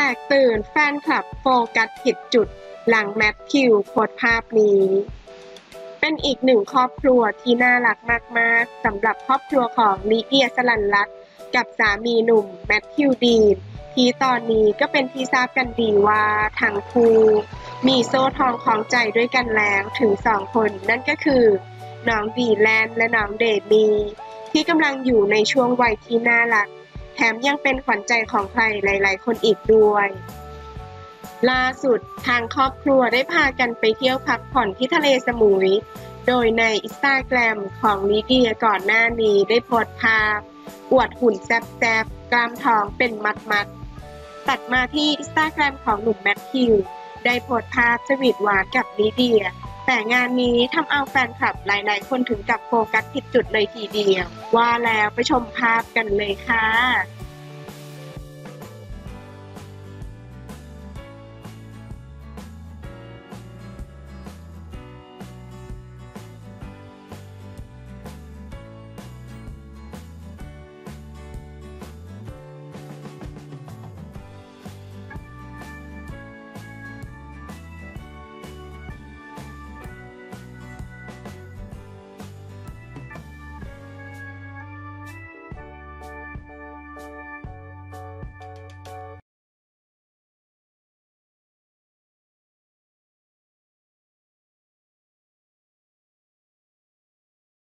กตื่นแฟนคลับโฟกัสผิดจุดหลังแมทธิวโพสต์ภาพนี้เป็นอีกหนึ่งครอบครัวที่น่ารักมากๆสำหรับครอบครัวของลิเดีย สลันรัตน์กับสามีหนุ่มแมทธิวดีนที่ตอนนี้ก็เป็นที่ทราบกันดีว่าทั้งคู่มีโซ่ทองคล้องใจด้วยกันแล้วถึง2คนนั่นก็คือน้องดีแลนและน้องเดมี่ที่กำลังอยู่ในช่วงวัยที่น่ารักแถมยังเป็นขวัญใจของใครหลายๆคนอีกด้วยล่าสุดทางครอบครัวได้พากันไปเที่ยวพักผ่อนที่ทะเลสมุยโดยใน Instagram ของลิเดียก่อนหน้านี้ได้โพสต์ภาพอวดหุ่นแซ่บๆกล้ามท้องเป็นมัดๆตัดมาที่ Instagram ของหนุ่มแมทธิวได้โพสต์ภาพสวีทหวานกับลิเดียแต่งานนี้ทำเอาแฟนคลับหลายๆคนถึงกับโฟกัสผิดจุดเลยทีเดียวว่าแล้วไปชมภาพกันเลยค่ะ